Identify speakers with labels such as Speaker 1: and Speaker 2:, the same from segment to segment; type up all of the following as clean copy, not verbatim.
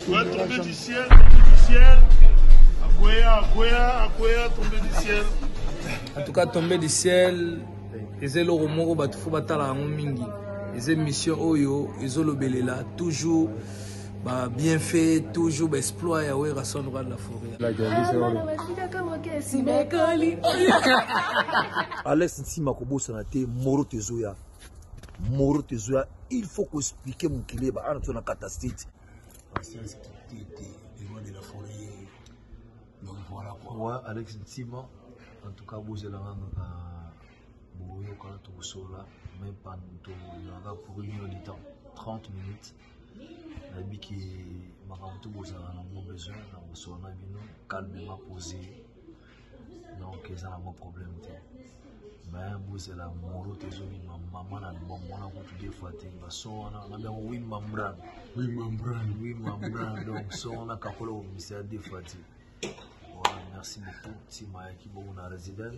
Speaker 1: Ouais, tombé du ciel, tombé du ciel. Akwea, tombé du ciel.
Speaker 2: En tout cas, tombé du ciel. Et le romoro batufo batala mingi. Et mission oyo, ezolobelela toujours bien fait, toujours exploit ya we rason roi de la forêt.
Speaker 3: Alex Ntima kobosa na te Moro Tezoya. Moro Tezoya, il faut qu'on explique mon kilé ba ana tona catastrophe. Parce que c'était loin de la forêt. Donc voilà quoi. Ouais, Alex Ntima en tout cas boze la nganga boyo quand tout sola même pas tout là pour une heure de temps 30 minutes. La bi qui makamuto boza na mon besoin na sona bino calmement posé. Donc ils ont un problème. Mais vous la Moro Tezoya maman na bon mona ko tout fois te ba so na bien oui membran donc so na kakolo ministère des fois te. Voilà, merci beaucoup Tima qui bon na résident.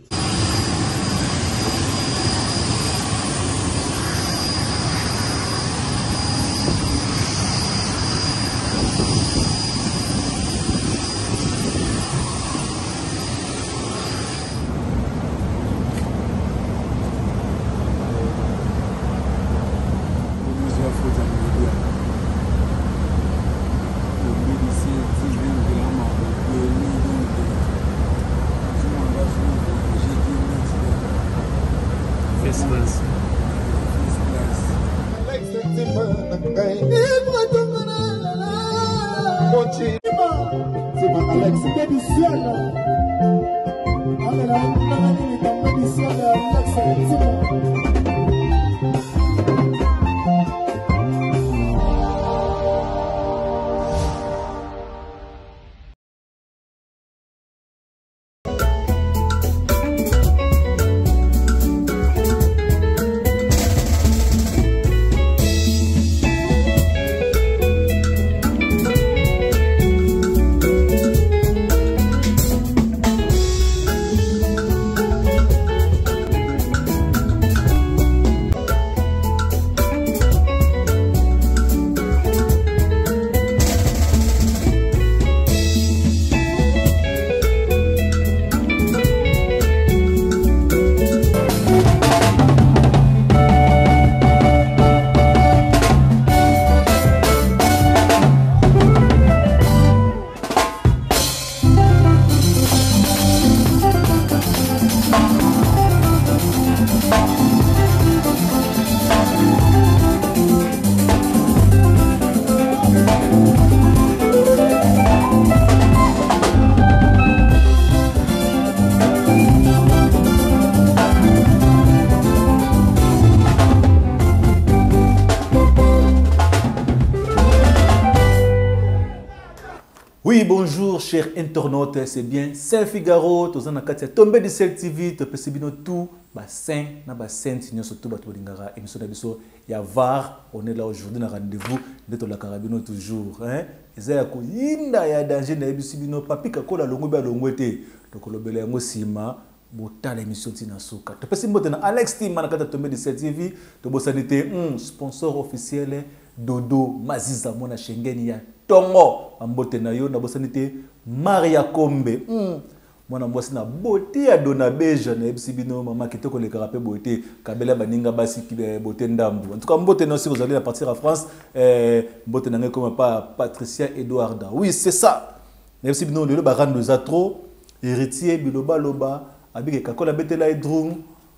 Speaker 4: Oui, bonjour, chers internautes, c'est bien Saint-Figaro, tous en a tombé de Ciel TV, tu peux subir tout, bassin, na bassin, sinon surtout bateau d'ingara, émission d'abisson, il y a VAR, on est là aujourd'hui, on a rendez-vous, d'être la carabino toujours, hein, et ça y a quoi, il y a danger, na ebisibino, papi kakola longo ba longote, donc le belé ngo sima, bota l'émission tina souka. Tu peux subir Alex Team, na kata tombé de Ciel TV, tu peux sanité, sponsor officiel, Dodo, Maziza, mona Schengen, ya Tongo, ambote na yo, na bosanite Maria Kombe. Mwana mwasi na bote ya Dona Beja, na ebisibino, mama kitoko le karape bote, kabela baninga basi bote ndambu. En tout cas, mbote na aussi, vous allez partir à France, mbote na nge comme pas Patricia Edouarda. Oui, c'est ça. Na ebisibino, le baran de Zatro, héritier, biloba loba, abike kakola betela edrum,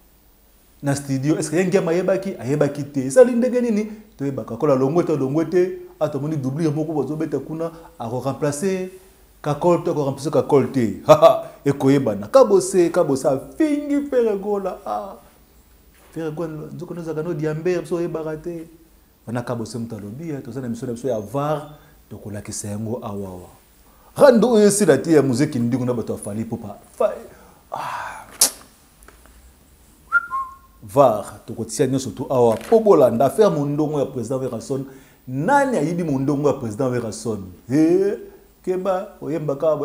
Speaker 4: na studio, est-ce que y a un mayebaki, ayebaki te, ça l'indege nini, tu es bakakola longote, atomoni doubler beaucoup bozo beta kuna a remplacer kakol to remplacer kakol te et koyebana kabose fingi feregola feregola nzoko noza kano diamber so ebarate wana kabose mutalobi to sana mission so ya var to kolakisa yango awawa rando yesi la tie ya muziki ndingo na bato afali popa var to kotia nyoso to awa pobolanda faire mondongo ya président Verason. Nani ayibi mondongo ya président Verason keba oyemba kabo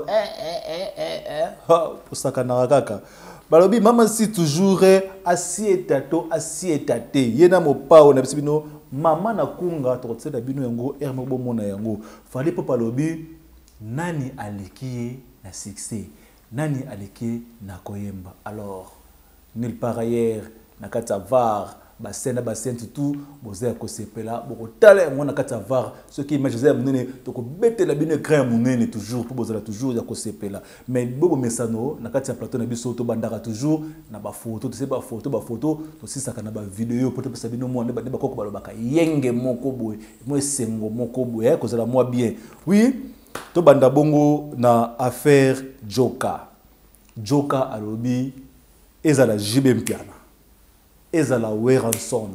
Speaker 4: posaka na kaka balobi mama si toujours assietato yena mopao na bisibino mama na kunga to tseda bino yango ermo bomona yango fallait pas palobi nani aleki na succès nani aleki na koyemba. Alors nulle part ailleurs na kata var ba scène tout boza ko sepela boko tala mo na kata var ce qui image za munene to ko betela bino craint munene toujours pour boza toujours ya ko sepela mais bobo mesano na kata plateau na biso to bandaka toujours na ba photo to se ba photo to sisaka na ba vidéo pour to pesa bino mo ba ko balobaka yenge moko boy mo sengo moko boy ko zala moi bien oui to banda bongo na affaire Joka alobi ezala JB Mpiana ezala Weranson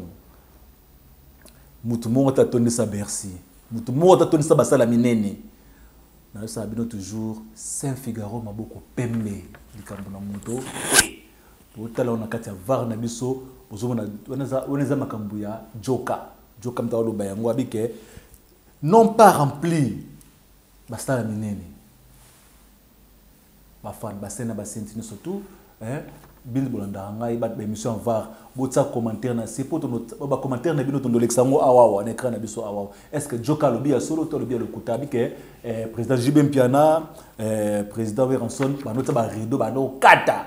Speaker 4: mutu mo ta tonde sa Bercy mutu mo ta tonde sa basala minene na sa bino toujours Saint Figaro maboko pembe likambo na muto to tala ona kati ya var na biso ozomona oneza makambu ya Joka mtawalo bayango abike non pas rempli basala minene bafan basena basentini surtout bil bolanda ngai bat émission var botsa commentaire na c'est pour ba commentaire na bino tondo lexango awawa na écran na biso awawa est-ce que Joka lobi a solo to lobi le kutabi que président JB Mpiana président Weranson ba nota ba rideau ba no kata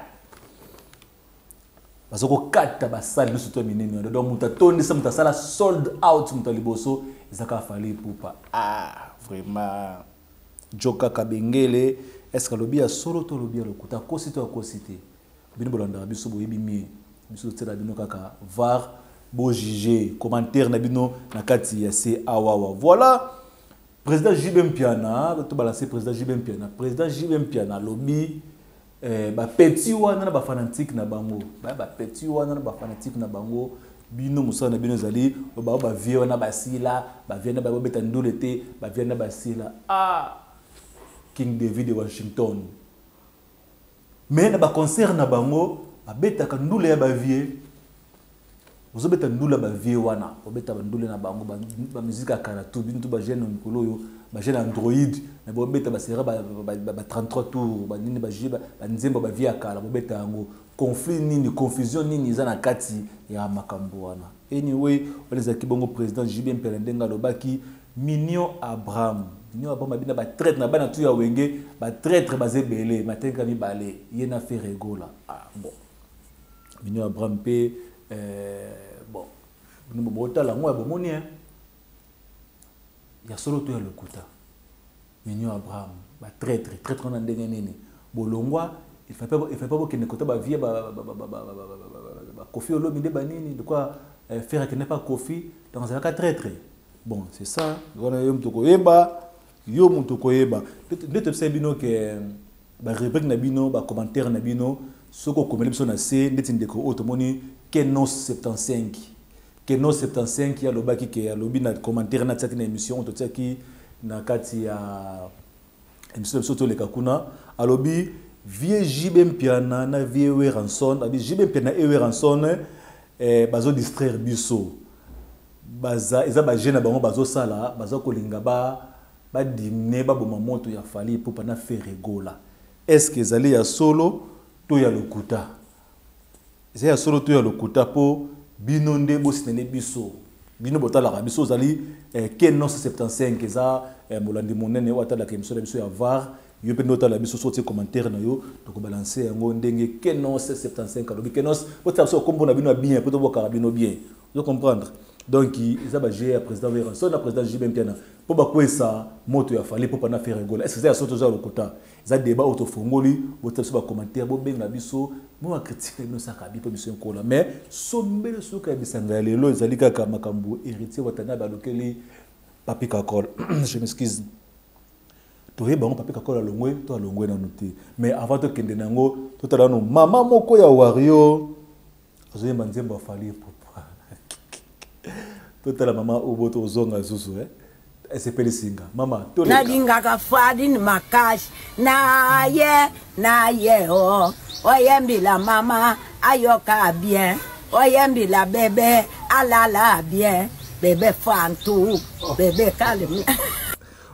Speaker 4: bazoko kata ba salle biso to minene donc muta tondi sa muta sala sold out muta liboso ezaka fali pupa vraiment Joka kabengele est-ce que lobi a solo to lobi le kuta kosito a kosité bino bolanda biso boyebi mi biso tsela bino kaka var bo juger commentaire na bino na kati ya se awawa. Voilà président JB Mpiana to balancer président JB Mpiana lobi ba petit wana na ba fanatique na bango ba petit wana na ba fanatique na bango bino musana bino zali ba vie wana basila ba vie na ba beta ndolete ba vie na basila King David de Washington. Mais na ba concert na bango abeta ka ndule ya ba vie. Ozo beta ndule ba vie wana, obeta ba ndule na bango ba musique akala tout bintu ba jeune nkolo yo, ba jeune Android, na bo beta ba sera ba 33 tours, ba nini ba jiba, ba nzemba ba vie akala, bo beta ngo conflit nini, confusion nini za na kati ya makambo wana. Anyway, oleza kibongo président JB Mpiana ndenga lobaki Mignon Abraham abina ba traître na bana tu ya wenge ba traître ba zebele matenga mi balé yena fait rigola bon Mignon Abraham pe bon nous bota la moi bomoni ya solo to ya lokuta Mignon Abraham ba traître na ndenge nini bolongwa il fait pas que ne kota ba vie ba Kofi Olomide ba nini de quoi faire que n'est pas Kofi dans un cas traître. Bon c'est ça voilà yo mtoko yeba yo mutoko yeba ndete bino ke ba rubrique na bino ba commentaire na bino soko komeli biso na se ndete ndeko otomoni Kenos 75 ya lobaki ke ya lobi na commentaire na tsaki na émission to tsaki na kati ya émission soto le kakuna alobi vie JB Mpiana na vie Weranson abi JB Mpiana e Weranson bazo distraire biso baza eza ba jeune bango bazo sala bazo kolinga ba dîner ba boma moto ya fali pour pana faire rigola. Est-ce que ezali ya solo to ya lokuta? Ezali ya solo to ya lokuta po bino nde bositene biso. Bino botala ka biso zali Kenos 75 eza molandi monene watala ka émission biso ya var yo pe nota la biso sorti commentaire na yo to ko balancer yango ndenge Kenos 75 alobi Kenos botala so kombo na bino bien po to boka bino bien. Vous comprendre? Donc ils ont géré président Weranson na président JB Mpiana pour ba kwesa moto ya fali pour pana faire rigola. Est-ce que ça soto za lokota za débat auto fongoli bote so ba commentaire bo benga biso mo critiquer no saka bi po biso nkola mais sombele soka ya bisanga lelo ezali kaka makambo héritier watana ba lokeli Papi Kakol. Je m'excuse. To yeba ngo Papi Kakol alongwe to alongwe na noté mais avant to kende nango to tala no mama moko ya Wario azoyemba nzemba fali pour Tota la maman oboto ozonga zuzu SPL singa mama to
Speaker 5: na linga ka fadi ni makashi na ye oyembi la mama ayoka bien oyembi la bébé alala bien bébé fantou bébé calme.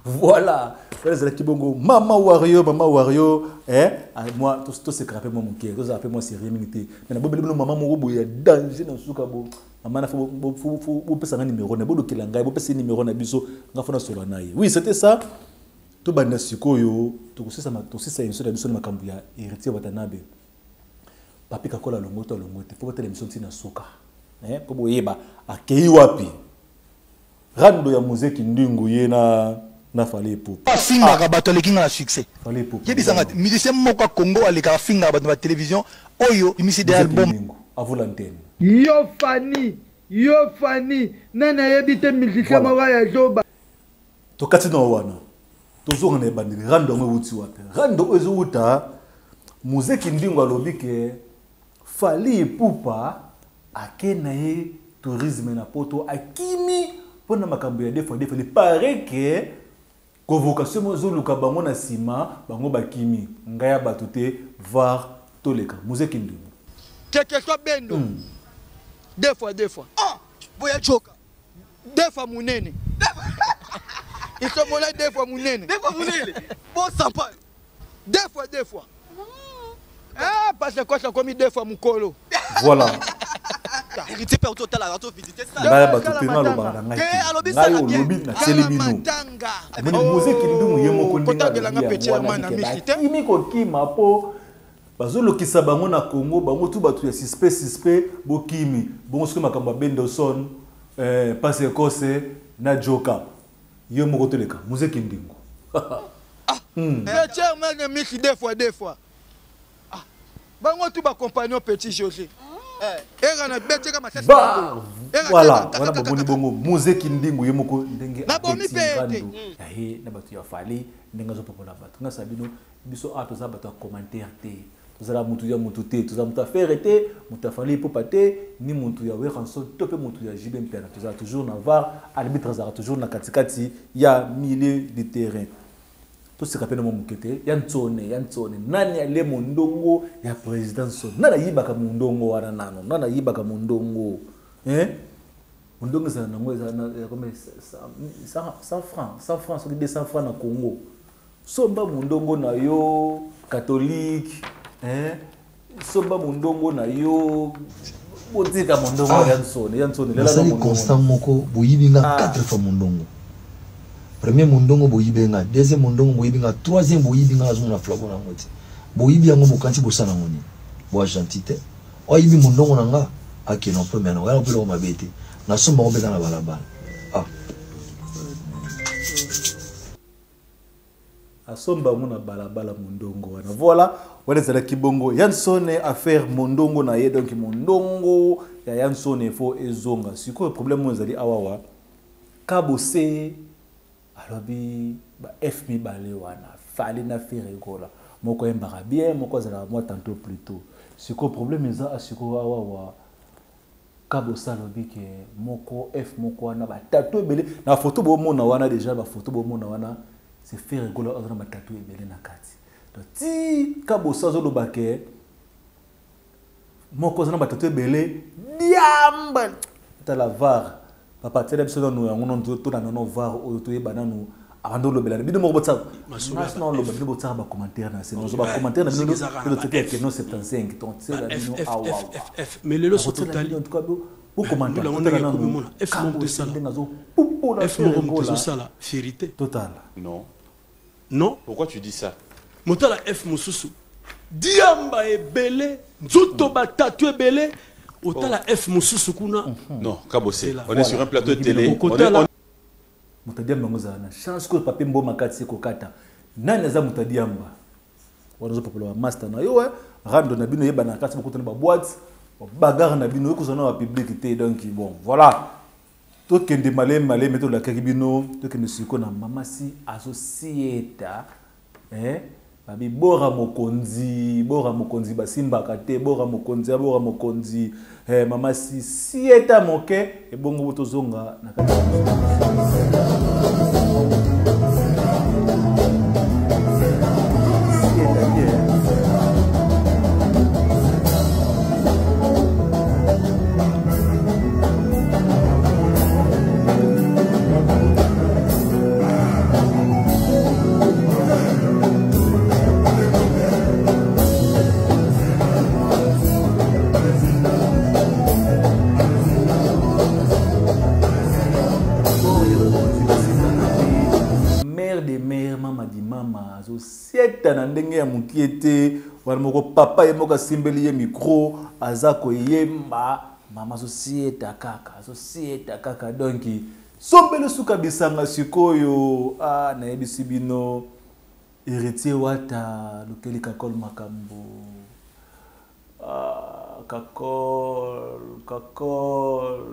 Speaker 4: Voilà. Maman Wario, moi, tout ce que rappelle moi mon cœur, tout ça rappelle moi c'est rien minité. Mais na maman mon il y a danger dans ce cabo. Maman faut passer un numéro, na bodo kelanga, faut passer numéro na biso, na fona solo naïe. Oui, c'était ça. Tout banda sikoyo, tout ça une seule biso na makambu ya héritier watanabe. Papi kakola longoto, faut pas l'émission tina soka. Pour boyeba akei wapi. Rando ya muziki ndingu yena na fallait pour
Speaker 3: finga ka bato le kinga na succès
Speaker 4: fallait pour
Speaker 3: yebisanga musicien moko Congo aleka finga bato ba télévision oyo imisi des albums
Speaker 4: à vous l'antenne
Speaker 6: yo fani nana yebite musicien moko ya joba
Speaker 4: to katina wana to zonga na bandiri rando ngwe wuti wapi rando ezo wuta muziki ndingu alobi ke fallait pupa akena ye tourisme na poto akimi pona makambo ya defo il paraît que convocation mozoluka bango na sima bango bakimi ngaya batute var toleka muziki ndingu
Speaker 6: quelque soit bendo deux fois
Speaker 3: boya choka
Speaker 6: deux fois munene ils sont molai deux fois munene
Speaker 3: bon sympa
Speaker 6: deux fois ah parce que quoi ça comme deux fois mukolo
Speaker 4: voilà
Speaker 3: héritier père total à visiter ça
Speaker 4: ngaya batute na loba na ngai olobi na selebino mais muziki ndingu yemo ko
Speaker 6: kotagelanga petit hermana misite
Speaker 4: imi ko kima po bazolokisa bango na Congo bango tu batu ya suspect bokimi bongo soki makambo Benderson passe kose na joka yo moko toleka muziki ndingu
Speaker 6: petit hermana misi deux fois bango tu ba compagnon petit José
Speaker 4: voilà wana baboni bongo muziki ndingu ye moko ndenge abeti na batu ya fali ndenge zo popola batu nga sabino biso a toza batu ya commentaire te tozala mutu ya mutu te toza mutu affaire te mutu afali popa te ni mutu ya weranso to pe mutu ya jibe mpena tozala toujours na var arbitre zara toujours na katikati ya milieu de terrain tout ce qu'appelle mon mukete yantsone nani ale mondongo ya président son nana yibaka mondongo wana nano nana yibaka mondongo mondongo ça nango comme 100 francs sur 200 francs na Congo somba mondongo na yo catholique somba mondongo na yo botika mondongo yantsone lela
Speaker 3: no constant moko boyibinga 4 fois mondongo. Premier mondongo boyibinga, deuxième mondongo boyibinga, troisième boyibinga na zona flago na ngoti. Boyibi yango bokanti bosana ngoni. Bo gentité. Oyibi mondongo nanga akeno premier na wala pelo mabete. Na somba obeka na balabala.
Speaker 4: asomba mona balabala mondongo wana voilà wale zala kibongo Yansone affaire mondongo na ye donc mondongo ya Yansone fo ezonga siko problème mo zali awawa kabose alobi ba FMI balé wana fali na faire gola moko embara bien moko zala moi tantôt plus tôt siko problème eza asiko awawa kabosa lobi ke moko F moko wana ba tatou belé na photo bo mona wana déjà ba photo bo mona wana c'est faire rigoler avec ma tatou et belé na kati donc ti kabosa zo lobake moko zana ba tatou belé diamba ta la var papa tele biso no yango to na no var o to yebana no avant lo belé bido moko botsa non lo bido botsa ba commentaire na c'est no ba commentaire na bido to ke no 75 donc c'est la bido awa
Speaker 1: mais le lot total
Speaker 4: pour commenter
Speaker 1: F la vérité
Speaker 4: total
Speaker 1: non
Speaker 7: pourquoi tu dis ça
Speaker 1: motala F mususu diamba ebele nzoto batatu ebele otala F mususu kuna
Speaker 7: non kabosé on est sur un plateau de télé
Speaker 4: mutadiamba ngozana chance ko papier mboma kati ko kata nani za mutadiamba wanazo popolo master na yo rando na bino yeba na kati ko tona ba boîte bagarre na bino ko zona wa publicité donc bon voilà to kende malé meto la kakibino to kende siko na mama si associata babi bora mokonzi basimba kate bora mokonzi mama si sieta moke e bongo boto zonga na kati mama di mama azo sieta na ndenge ya mukiete wana moko papa ye moko simbeli ye micro azako yemba mama azo sieta kaka donc sombele suka bisanga sikoyo na yebisi bino héritier wata lukeli kakol makambo kakol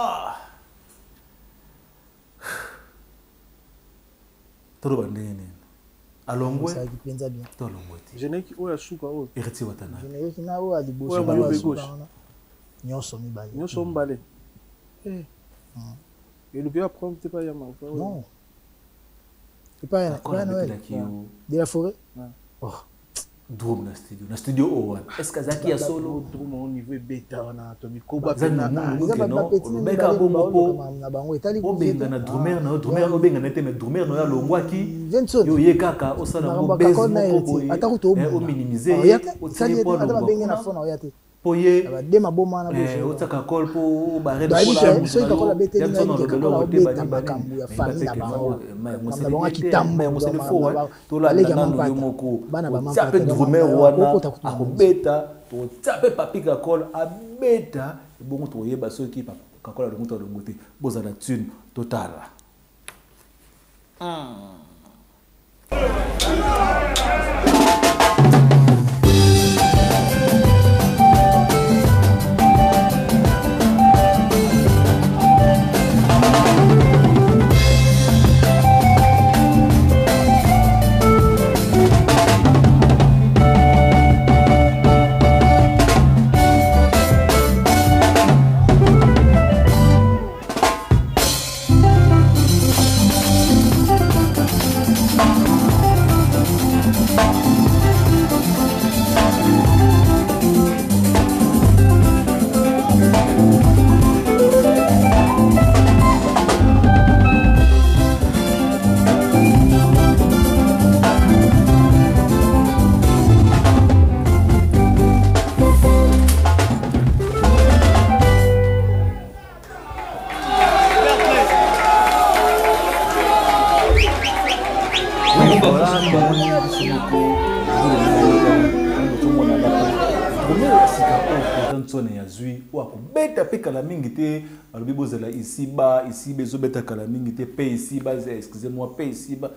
Speaker 4: Toro bandene. Alongwe.
Speaker 8: Ça dépend bien.
Speaker 4: Tolongwe.
Speaker 1: Génétique oya suka o.
Speaker 4: Héritier watana.
Speaker 8: Génétique na o adiboso
Speaker 1: ba gauche.
Speaker 8: Nyonso mibale.
Speaker 1: Nyonso mbale. Et le bien prendre t'es pas yama.
Speaker 8: Non. C'est pas Noël. De la forêt.
Speaker 4: Oh. Drum na studio o wana. Est-ce que zaki ya solo
Speaker 1: drum au niveau beta wana to mikoba
Speaker 4: pena beka bomoko
Speaker 8: na bango etali
Speaker 4: ko benga na drummer obenga na teme drummer no ya longwaki yo ye kaka osala mo base moko boye o minimiser o tsali po
Speaker 8: na benga na fona oyate
Speaker 4: poye
Speaker 8: abadema boma na boso
Speaker 4: otaka kol po bare
Speaker 8: de kola so ikakola bete ni ngelo beta makambu ya fami na bango na bango kitambo
Speaker 4: mo se fo to la na moko bana ba mama drummer wana akobeta to tsape papika kol abeta bongo to yeba soki kakola longo to longo te boza na tune totala beta pe kala mingi te alobi bozela ici bezo beta kala mingi te pe ici bas excusez-moi pe ici ba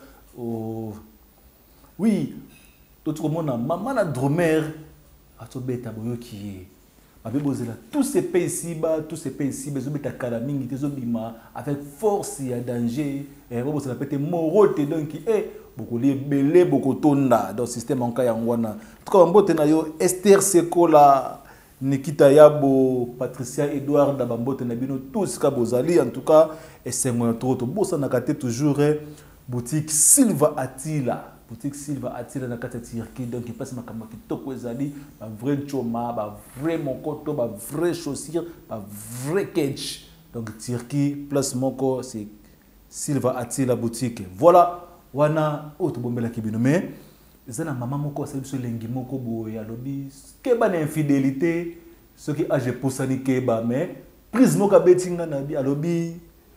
Speaker 4: oui tout le monde maman la drummer ato beta boyoki ye babe bozela tous ces pe ici bezo beta kala mingi te zo bima avec force ya danger et bozela pete morote donc beaucoup les belé beaucoup tonda dans système en kaya ngwana tout comme mbote na yo Esther Sekola Nikita Yabo, Patricia Edouard, Dabambote Nabino, tous Kabozali, en tout cas, et c'est moi trop. Bossa Nakate toujours, boutique Silva Attila. Boutique Silva Attila Nakate Tirki, donc il passe ma kamaki toko ezali, ma vrai choma, ma vrai mokoto, ma vrai chaussure, ma vrai catch. Donc Tirki, place moko, c'est Silva Attila boutique. Voilà, wana, autre bombela kibinome. Zana maman moko asali biso lengi moko boye alobi keba na infidélité ce qui a je poussani keba mais prise moko betinga na bi alobi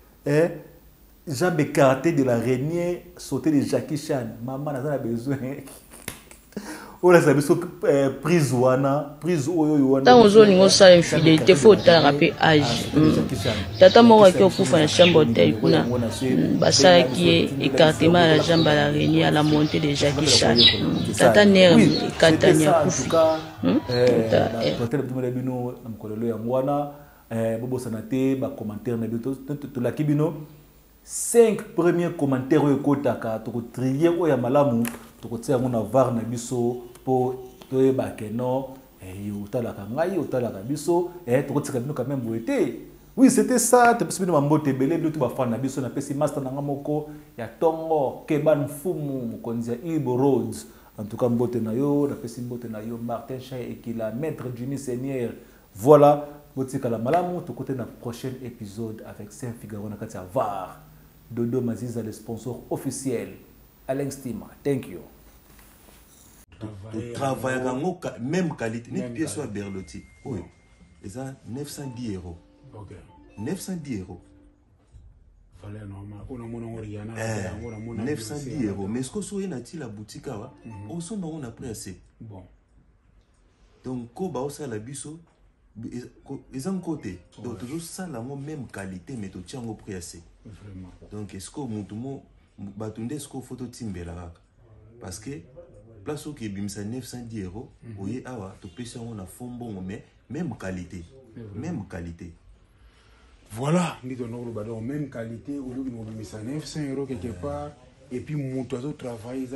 Speaker 4: jambe écartée de la régnier sauter de Jackie Chan maman n'a besoin ola sabi so prise wana prise oyo wana
Speaker 9: tant ozolingo sala infidélité faut talaka pe âge tata moko aki okufa na chambre d'hôtel kuna basalaki ye écartement à la jambe à la régnier à la montée de Jackie Chan tata nere ekatani akufi
Speaker 4: hôtel bino bino na mkolelo ya mwana bobosana te ba commentaire na bino to la kibino 5 premiers commentaires oyo kotaka to trier oya malamu to kotia ngona var na biso po toyeba ke non utalaka ngai utalaka biso to kotika bino quand même boete oui c'était ça te bino mambote belé bino to ba fan na biso na pesi master na ngamoko ya tongo keban fumu mokonzi ya Ibo Roads en tout cas mbote na yo na pesi mbote na yo Martin Chay et qui la maître Jimmy Seigneur voilà botika la malamu to côté na prochain épisode avec Saint-Figaro na katia var Dodo Maziza le sponsor officiel Alain Stima thank you.
Speaker 7: Travailler même qualité, ni pièce à Berlotti. Oui. Et ça, 910 €. Ok. 910 €.
Speaker 10: valeur normale. On a mon Rihanna,
Speaker 7: 910 €. Mais est-ce que vous avez la boutique là? On s'en va, on a pris assez.
Speaker 10: Bon.
Speaker 7: Donc, quand on a la biso, ils ont côté. Donc, toujours ça la même qualité, mais tu tiens au prix assez.
Speaker 10: Vraiment.
Speaker 7: Donc, est-ce que vous avez ce photo timbe là? Parce que place où il y a 910 €, vous voyez, tu peux faire un fond bon, mais même qualité. Même qualité.
Speaker 10: Voilà, même qualité, au lieu de 900 € quelque part, et puis mon travail,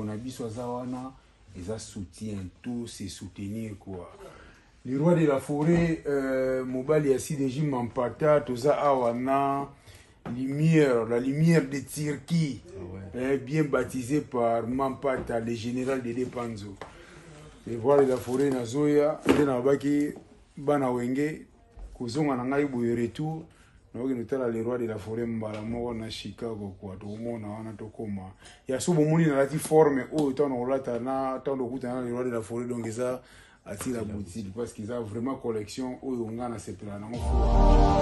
Speaker 10: ils soutiennent tout, c'est soutenir quoi. Les rois de la forêt, Mobali Yassi de Jim Mampata, Toza Awana, lumière, la lumière de Tirki, bien baptisé par Mampata, le général de Depanzo. Les rois de la forêt, Nazoya, Denabaki, Banawenge, Kozonga Nangai Boyeretu, les rois de la forêt Mbalamo na Chicago quoi to mona wana to koma ya subo muni na lati forme o tano lata na tano kuta na les rois de la forêt donc ça attire la boutique parce qu'ils ont vraiment collection o yonga na sepela na